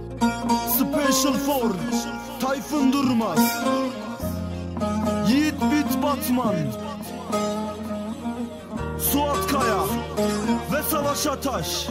Special for Tayfun Durmaz, Yiğit Bit Batman, Suat Kaya ve Savaş Ataş.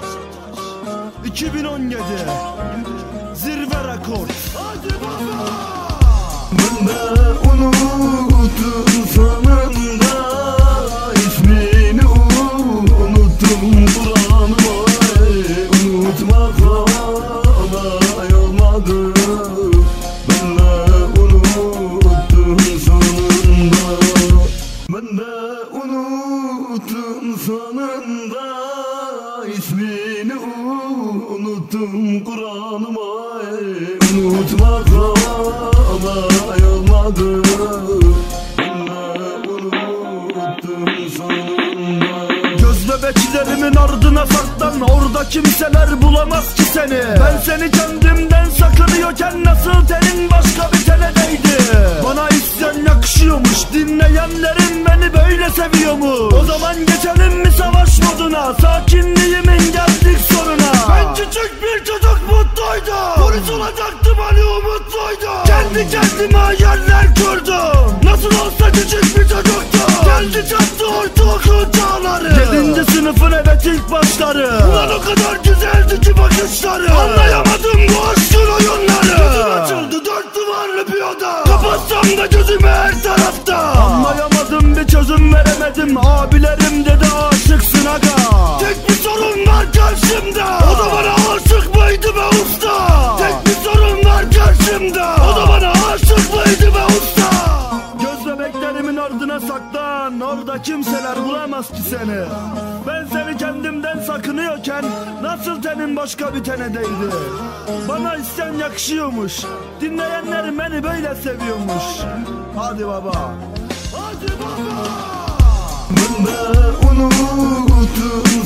2017 Zirve Rekord. Hadi baba! Ben de unuttum sonunda, ismini unuttum Kur'an'ıma. Unutmak kolay olmadı. Ben de unuttum sonunda. Ben de unuttum sonunda, ismini unuttum Kur'an'ıma. Unutmak kolay olmadı. Ben de unuttum sonunda. Göz bebeklerimin ardına saklan, orada kimseler bulamaz ki seni. Ben seni kendimden sakınıyorken nasıl tenin başka bir tenedeydi? Bana isyan yakışıyormuş, dinleyenlerim beni böyle seviyormuş. O zaman geçelim mi savaş moduna, sakinliğimin geldik sonuna. Ben küçük bir çocuk mutluydu, polis olacaktım hani umutluydu. Kendi kendime hayaller kurdum, nasıl olsa küçük bir çocuktu. Geldi çattı ortaokul çağları, 7. sınıfın evet ilk başları. Ulan o kadar güzeldi ki bakışları, anlayamadım bu aşkın oyunları. Gözüm açıldı 4 duvarlı bir oda, kapatsam da gözümü her tarafta. Anlayamadım, bir çözüm veremedim, abilerim dedi aşıksın aga. Tek bir sorun var karşımda, o da bana aşık mıydı be usta? Tek bir sorun var karşımda, o da bana aşık mıydı be usta? Göz bebeklerimin ardına saklan, orada kimseler bulamaz ki seni. Ben seni kendimden sakınıyorken nasıl tenin başka bir tenedeydi? Bana isyan yakışıyormuş, dinleyenler beni böyle seviyormuş. Hadi baba, hadi baba! Ben de unuttum